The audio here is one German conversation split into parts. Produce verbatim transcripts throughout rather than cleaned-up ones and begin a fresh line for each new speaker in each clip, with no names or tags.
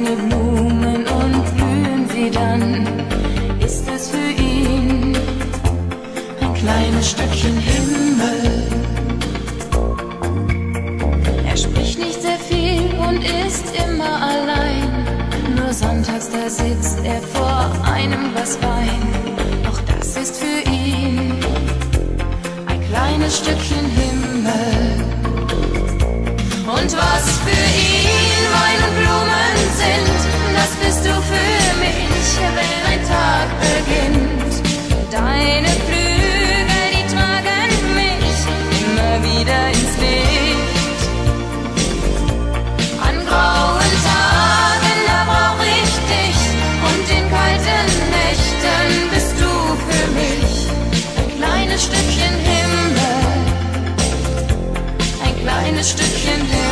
seine Blumen und blühen sie dann, ist es für ihn ein kleines Stückchen Himmel. Er spricht nicht sehr viel und ist immer allein, nur sonntags da sitzt er vor einem Glas Wein. Auch das ist für ihn ein kleines Stückchen Himmel. Und was für ihn Wein und Blumen sind, das bist du für mich, wenn ein Tag beginnt. Deine Flügel, die tragen mich immer wieder ins Licht. An grauen Tagen, da brauch ich dich, und in kalten Nächten bist du für mich ein kleines Stückchen Himmel, ein kleines Stückchen Himmel.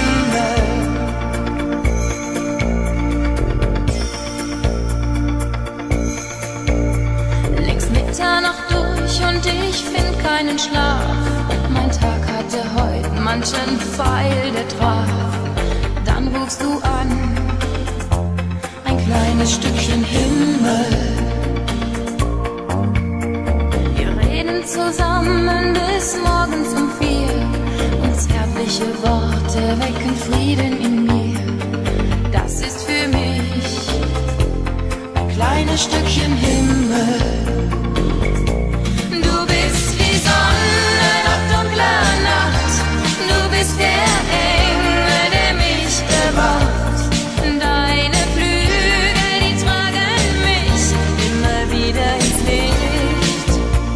Längst Mitternacht durch und ich find keinen Schlaf. Mein Tag hatte heute manchen Pfeil, der traf. Dann rufst du an, ein kleines Stückchen Himmel. Wir reden zusammen bis morgens um vier, und zärtliche Worte wecken Frieden in mir. Das ist für mich ein kleines Stückchen Himmel. Du bist wie Sonne nach dunkler Nacht, du bist der Engel, der mich bewacht. Deine Flügel, die tragen mich immer wieder ins Licht.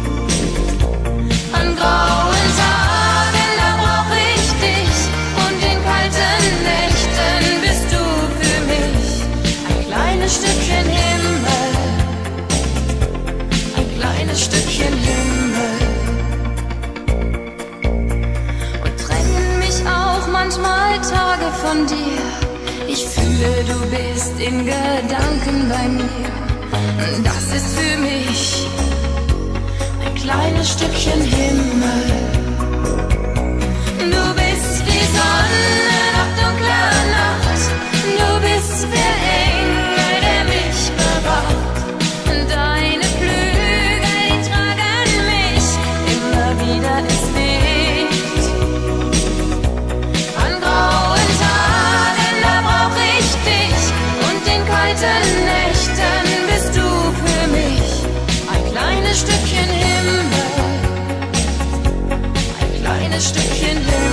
An grauen Tagen, da brauch ich dich, und in kalten Nächten bist du für mich ein kleines Stückchen Himmel, ein kleines Stückchen Himmel. Und trennen mich auch manchmal Tage von dir. Ich fühle, du bist in Gedanken bei mir. Das ist für mich ein kleines Stückchen Himmel. Du bist wie Sonne nach dunkler Nacht, du bist der Engel, der mich bewacht. Deine Flügel, die tragen mich immer wieder ins Licht. An grauen Tagen, da brauch ich dich, und in kalten Nächten bist du für mich ein kleines Stückchen Himmel, ein kleines Stückchen Himmel.